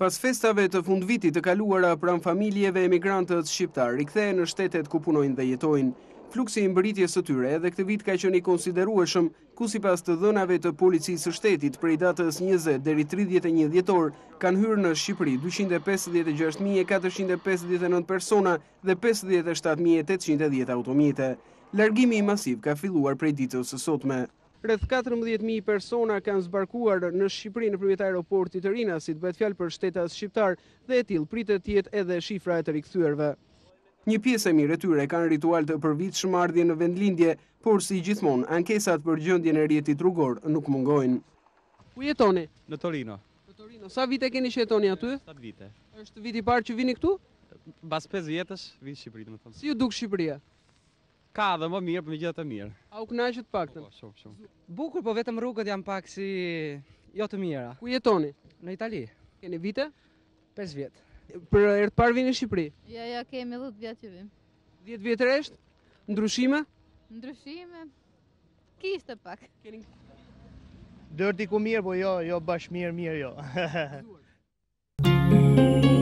Pas festave të fundvitit të kaluara pranë familjeve, emigrantët shqiptar rikthehen në shtetet ku punojnë dhe jetojnë. Fluksi i mbërritjes së tyre edhe këtë vit ka qenë i konsiderueshëm, ku sipas të dhënave të policisë së shtetit prej datës 20 deri 31 dhjetor kanë hyrë në Shqipëri 256.459 persona dhe 57.810 automjete. Largimi masiv ka filluar prej ditës së sotme. Rreth 14.000 persona kanë zbarkuar në Shqipëri nëpërmjet aeroportit të Rinasit, bëhet fjalë për shtetas shqiptar dhe e tillë pritet të jetë edhe shifra e të rikthyer. Një pjesë e mirë e tyre kanë ritual të përvitshëm ardhje në vendlindje, por si gjithmonë, ankesat për gjendjen e rrjetit rrugor nuk mungojnë. Ku jetoni? Në Torino. Në Torino. Sa vite keni që jetoni aty? 7 vite. Është viti i parë që vini këtu? Pas 5 vjetësh vi në Shqipëri, domethënë. Si ju duk Shqipëria? Ka dhe më mirë, për megjithatë të mirë. A u kënaqet paktën? Po, shumë. Bukur, po vetëm rrugët janë pak si jo të mira. Ku jetoni? Në Itali. Keni vite? 5 vjet. Për herë të parë vini në Shqipëri? Ja, kemi 10 vjet që vim. 10 vjet rresht? Ndryshime? Ndryshime? Kishte pak. Dërti ku mirë, po jo bash mirë jo.